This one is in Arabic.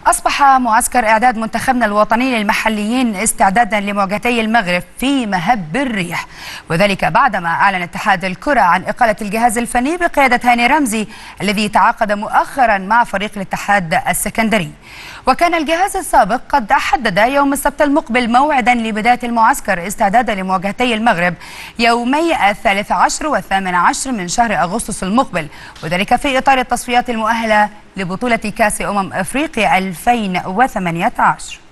أصبح معسكر إعداد منتخبنا الوطني للمحليين استعدادا لمواجهتي المغرب في مهب الريح، وذلك بعدما أعلن اتحاد الكرة عن إقالة الجهاز الفني بقيادة هاني رمزي الذي تعاقد مؤخرا مع فريق الاتحاد السكندري. وكان الجهاز السابق قد حدد يوم السبت المقبل موعدا لبداية المعسكر استعدادا لمواجهتي المغرب يومي 13 و18 من شهر أغسطس المقبل، وذلك في إطار التصفيات المؤهلة لبطولة كأس أفريقيا 2018.